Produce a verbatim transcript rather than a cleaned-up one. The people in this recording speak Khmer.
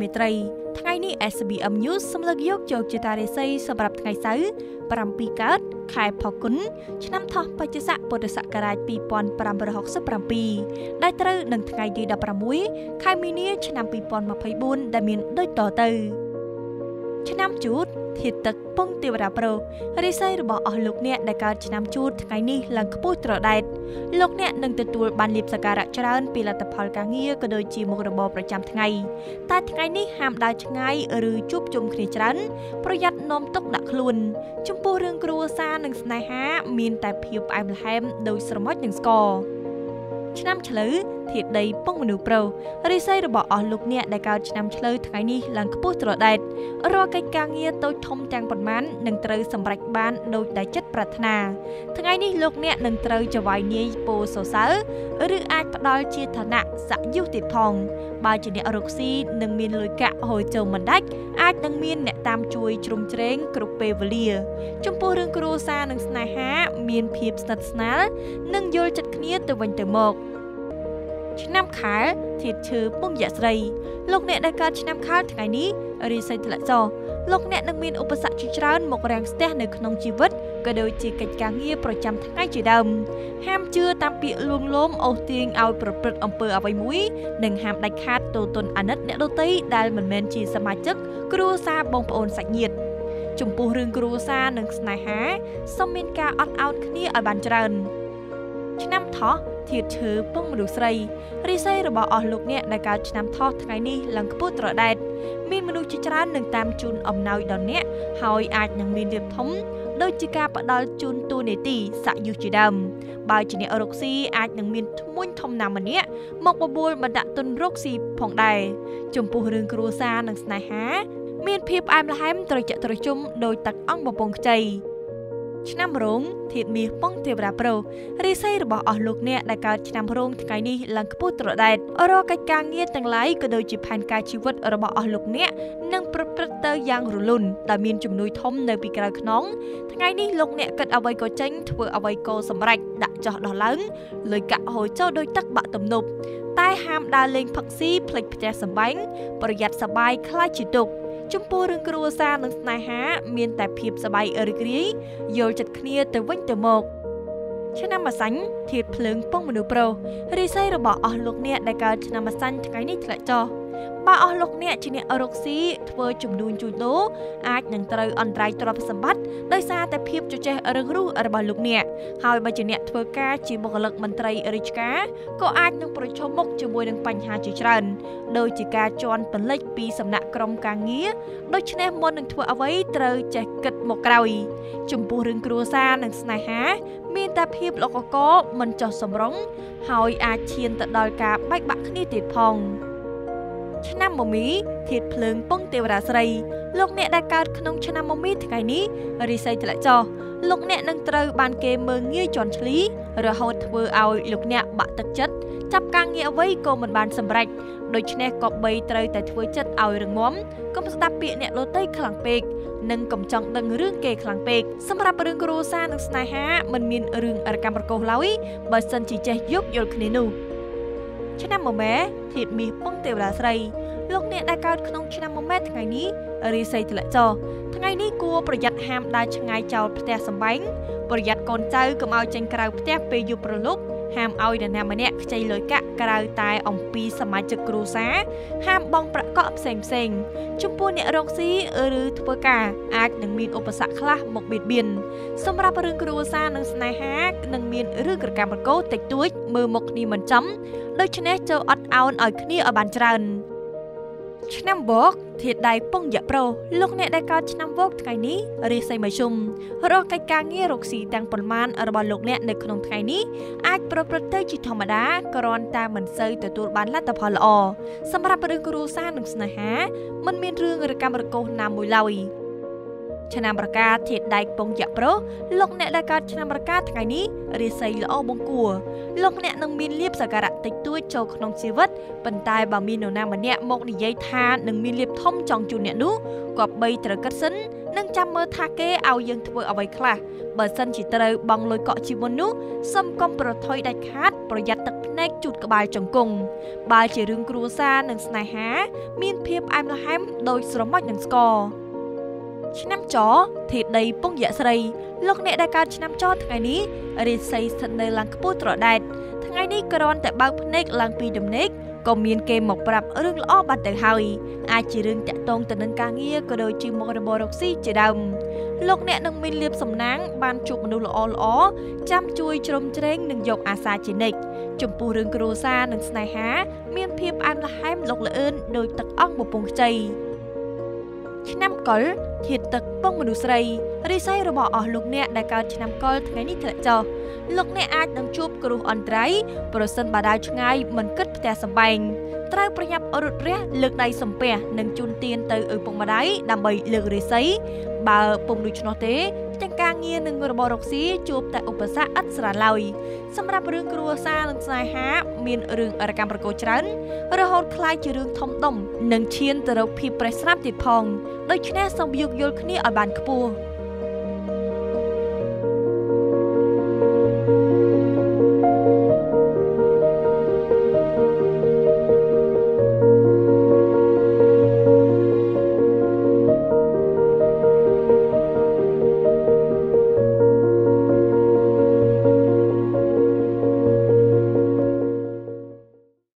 មេត្រីថ្ងៃនេះ เอส บี เอ็ม News សម្លឹកយកជោគជតារាសីសម្រាប់ថ្ងៃសៅរ៍ប្រាំពីរកើតខែផល្គុនឆ្នាំថោះបច្ចុប្បន្នពុទ្ធសករាជពីរពាន់ប្រាំរយហកសិបប្រាំពីរដែលត្រូវនឹងថ្ងៃទីដប់ប្រាំមួយខែមីនាឆ្នាំពីរពាន់ម្ភៃបួនដែលមានដូចតទៅឆ្នាំជូតធាតុទឹកពងទេវតាប្រុសរាសីរបស់អស់លោកអ្នកដែលកើតឆ្នាំជូតថ្ងៃនេះឡើងខ្ពស់ត្រដែតលោកអ្នកនឹងទទួលបានលៀបសក្ការៈច្រើនពីលទ្ធផលការងារក៏ដូចជាមុខរបរប្រចាំថ្ងៃតែថ្ងៃនេះហាមដើរឆ្ងាយឬជួបជុំគ្នាច្រើនប្រយ័ត្ននាំទុកដាក់ខ្លួនចំពោះរឿងគ្រួសារនិងស្នេហាមានតែភាពផ្អែមល្ហែមដោយស្រមោចនិងស្ករឆ្នាំឆ្លូវធាតុដីពងមនុស្សប្រុសរាសីរបស់អស់លោកអ្នកដែលកើតឆ្នាំឆ្លូវថ្ងៃនេះឡើងខ្ពស់ត្រដែតរាល់កិច្ចការងារតូចធំទាំងប៉ុន្មាននឹងត្រូវសម្រេចបានដោយតែចិត្តប្រាថ្នាថ្ងៃនេះលោកអ្នកនឹងត្រូវចវាយនាយពោសសើរឬអាចផ្ដល់ជាឋានៈសយុទ្ធទៀតផងបើជាអ្នករកស៊ីនឹងមានលុយកាក់ហូរចូលមិនដាច់អាចនឹងមានអ្នកតាមជួយជ្រោមជ្រែងគ្រប់ពេលវេលាចំពោះរឿងគ្រួសារនិងស្នេហាមានភាពស្និទ្ធស្នាលនិងយល់ចិត្តគ្នាទៅវិញទៅមកឆ្នាំខែធាតុឈើពងយស្រីលោកអ្នកដែលកើតឆ្នាំខែថ្ងៃនេះរាសីធ្លាក់ចុះលោកអ្នកនឹងមានឧបសគ្គជាច្រើនមករាំងស្ទះនៅក្នុងជីវិតក៏ដូចជាកិច្ចការងារប្រចាំថ្ងៃជាដើមហាមជឿតាមពាក្យលួងលោមអូសទាញឲ្យប្រព្រឹត្តអំពើអ្វីមួយនិងហាមដាច់ខាតទោទនអាណិតអ្នកដទៃដែលមិនមែនជាសមាជិកគ្រួសារបងប្អូនសាច់ញាតិចំពោះរឿងគ្រួសារនិងស្នេហាសូមមានការអត់ឱនគ្នាឲ្យបានច្រើនឆ្នាំថោះធាតុឈើពងមនុស្សស្រីរាសីរបស់អស់លោកអ្នកដែលកើតឆ្នាំថោះថ្ងៃនេះឡើងខ្ពស់ត្រដែតមានមនុស្សជាច្រើននឹងតាមជូនអំណោយដល់អ្នកហើយអាចនឹងមានលៀបធំដូចជាការផ្ដល់ជូនទូនេតិសយុទ្ធជាដើមបើជាអ្នករកស៊ីអាចនឹងមានធ្មួយធំណាស់ម្នាក់មកបបួលបណ្ដាក់ទុនរកស៊ីផងដែរចំពោះរឿងគ្រួសារនិងស្នេហាមានភាពផ្អែមល្ហែមត្រជាក់ត្រជុំដោយទឹកអង្គបំពង់ខ្ចីឆ្នាំរោងធាតុមាសពងទេវតាប្រុសរាសីរបស់អស់លោកអ្នកដែលកើតឆ្នាំរោងថ្ងៃនេះឡើងខ្ពស់ត្រដែតរាល់កិច្ចការងារទាំងឡាយក៏ដូចជាផែនការជីវិតរបស់អស់លោកអ្នកនឹងប្រព្រឹត្តទៅយ៉ាងរលូនដែលមានជំនួយធំនៅពីក្រោយខ្នងថ្ងៃនេះលោកអ្នកគិតអ្វីក៏ចេញធ្វើអ្វីក៏សម្រេចដាក់ចោះដោះឡើងលុយកាក់ហូរចូលដោយទឹកបាក់ទំនប់តែហាមដើរលេងផឹកស៊ីភ្លេចផ្ទះសម្បែងប្រយ័ត្នសបាយខ្លាចជាទុក្ខចំពោះរឿងគ្រួសារនិងស្នេហាមានតែភាពសប្បាយរីករាយយល់ចិត្តគ្នាទៅវិញទៅមកឆ្នាំម្សាញ់ធាតុភ្លើងពងមនុស្សប្រុសរាសីរបស់អស់លោកអ្នកដែលកើតឆ្នាំម្សាញ់ថ្ងៃនេះធ្លាក់ចុះបើអស់លោកអ្នកជាអ្នករកស៊ីធ្វើជំនួញជួញដូរអាចនឹងត្រូវអន្តរាយទ្រព្យសម្បត្តិដោយសារតែភាពជជែករឹងរូសរបស់លោកអ្នកហើយបើជាអ្នកធ្វើការជាបុគ្គលិកមន្ត្រីរាជការក៏អាចនឹងប្រឈមមុខជាមួយនឹងបញ្ហាជាច្រើនដូចជាការជន់បន្លិចពីសំណាក់ក្រុមការងារដូច្នេះមុននឹងធ្វើអ្វីត្រូវចេះគិតមកក្រោយចំពោះរឿងគ្រួសារនិងស្នេហាមានតែភាពលោកកកមិនចោះសម្រងហើយអាចឈានទៅដល់ការបែកបាក់គ្នាទៀតផងឆ្នាំមមីធាតុភ្លើងពងទេវតាស្រីលោកអ្នកដែលកើតក្នុងឆ្នាំមមីថ្ងៃនេះរាសីធ្លាក់ចុះលោកអ្នកនឹងត្រូវបានគេមើងងាយជន់ឈ្លីរហូតធ្វើឲ្យលោកអ្នកបាក់ទឹកចិត្តចាប់ការងារអ្វីក៏មិនបានសម្រេចដូច្នេះក៏បីត្រូវតែធ្វើចិត្តឲ្យរឹងមាំកុំស្ដាប់ពាក្យអ្នកដទៃខ្លាំងពេកនិងកុំចង់ដឹងរឿងគេខ្លាំងពេកសម្រាប់រឿងគ្រួសារនិងស្នេហាមិនមានរឿងអរកម្មរកោសឡើយបើសិនជាចេះយោគយល់គ្នានោះឆ្នាំមមែធាតុមាសពងទេវតាស្រីលោកអ្នកដែលកើតក្នុងឆ្នាំមមែថ្ងៃនេះរាសីធ្លាក់ចុះថ្ងៃនេះគួរប្រយ័ត្នហាមដើរឆ្ងាយចោលផ្ទះសម្បែងប្រយ័ត្នកូនចៅកុំឲ្យចេញក្រៅផ្ទះពេលយប់ព្រលប់ហាមឲ្យនរណាម្នាក់ខ្ចីលុយកាក់ក្រៅតែអំពីសមាជិកគ្រួសារហាមបង់ប្រាក់កក់ផ្សេងផ្សេងចំពោះអ្នករកស៊ីឬធ្វើការអាចនឹងមានឧបសគ្គខ្លះមកបៀតបៀនសម្រាប់រឿងគ្រួសារនិងស្នេហានឹងមានរឿងក្រកម្មរកោតិចតួចមើលមុខគ្នាមិនចំដូច្នេះចូលអត់ឱនឲ្យគ្នាឲ្យបានច្រើនឆ្នាំវកធាតុដៃពងយៈប្រុសលោកអ្នកដែលកើតឆ្នាំវកថ្ងៃនេះរាសីមធ្យមរកកិច្ចការងាររកស៊ីទាំងប៉ុន្មានរបស់លោកអ្នកនៅក្នុងថ្ងៃនេះអាចប្រព្រឹត្តទៅជាធម្មតាគ្រាន់តែមិនសូវទទួលបានលទ្ធផលល្អសម្រាប់រឿងគ្រួសារនិងស្នេហាមិនមានរឿងរកម្មរកោសណាមួយឡើយឆ្នាំរកាធាតុដៃពងយៈប្រុសលោកអ្នកដែលកើតឆ្នាំរកាថ្ងៃនេះរាសីល្អបង្គួរលោកអ្នកនឹងមានលៀបសក្ការៈតិចតួចចូលក្នុងជីវិតប៉ុន្តែបើមាននរណាម្នាក់មកនិយាយថានឹងមានលៀបធំចង់ជូនអ្នកនោះក៏បីត្រូវគិតសិននិងចាំមើលថាគេឲ្យយើងធ្វើអ្វីខ្លះបើសិនជាត្រូវបង់លុយកក់ជីមុននោះសូមកុំប្រថុយដាច់ខាតប្រយ័ត្នទឹកភ្នែកជូតក្បាលចង្គង់បើជារឿងគ្រួសារនិងស្នេហាមានភាពផ្អែមល្ហែមដោយស្រមោចនឹងស្ករឆ្នាំចធាតុដីពងយៈស្រីលោកអ្នកដែលកើតឆ្នាំចថ្ងៃនេះរាសីស្ថិតនៅឡើងខ្ពស់ត្រដែតថ្ងៃនេះគ្រាន់តែបើកភ្នែកឡើងពីដំណេកក៏មានគេមកប្រាប់រឿងល្អបាត់ទៅហើយអាចជារឿងតាក់ទងទៅនឹងការងារក៏ដូចជាមុខរបររកស៊ីជាដើមលោកអ្នកនឹងមានលៀបសំណាងបានជួបមនុស្សល្អល្អចាំជួយជ្រោមជ្រែងនិងយកអាសាជានិច្ចចំពោះរឿងគ្រួសារនិងស្នេហាមានភាពផ្អែមល្ហែមលោកល្អឿនដោយទឹកអង្គបំពង់ខ្ចីឆ្នាំកុលធាតុទឹកពងមនុស្សស្រីរិស័យរបស់អស់លោកអ្នកដែលកើតឆ្នាំកុលថ្ងៃនេះធ្លាក់ចុះលោកអ្នកអាចនឹងជួបគ្រោះអន្តរាយប្រសិនបើដើរឆ្ងាយមិនគិតផ្ទះសម្បែងត្រូវប្រញាប់រត់រះលើកដៃសំពះនិងជូនទានទៅឪពុកម្ដាយដើម្បីលើករិស័យបើពុំដូច្នោះទេទាំងការងារនិងរបររកស៊ីជួបតែឧបសគ្គឥតស្រាឡើយសម្រាប់រឿងគ្រួសារនិងស្នេហាមានរឿងអរកម្មប្រកោច្រើនរហូតคล้ายជារឿងធំដុំនិងឈានទៅរកភាពប្រេះស្រាំទៀតផងដូច្នេះសូមយោគយល់គ្នាឲ្យបានខ្ពស់